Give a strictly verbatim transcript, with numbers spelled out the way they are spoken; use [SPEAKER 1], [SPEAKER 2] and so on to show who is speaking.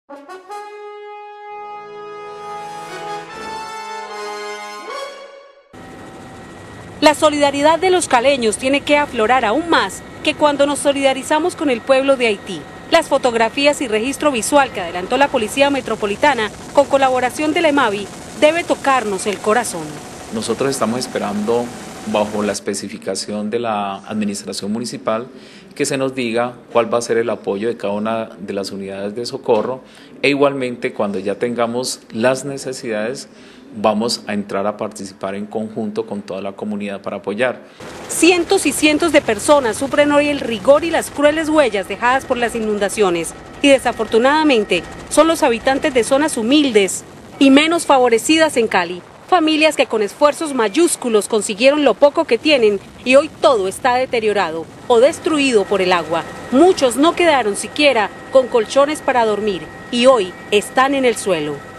[SPEAKER 1] La solidaridad de los caleños tiene que aflorar aún más que cuando nos solidarizamos con el pueblo de Haití. Las fotografías y registro visual que adelantó la Policía Metropolitana con colaboración de la EMAVI debe tocarnos el corazón.
[SPEAKER 2] Nosotros estamos esperando, bajo la especificación de la Administración Municipal, que se nos diga cuál va a ser el apoyo de cada una de las unidades de socorro e igualmente cuando ya tengamos las necesidades vamos a entrar a participar en conjunto con toda la comunidad para apoyar.
[SPEAKER 1] Cientos y cientos de personas sufren hoy el rigor y las crueles huellas dejadas por las inundaciones y desafortunadamente son los habitantes de zonas humildes y menos favorecidas en Cali. Familias que con esfuerzos mayúsculos consiguieron lo poco que tienen y hoy todo está deteriorado o destruido por el agua. Muchos no quedaron siquiera con colchones para dormir y hoy están en el suelo.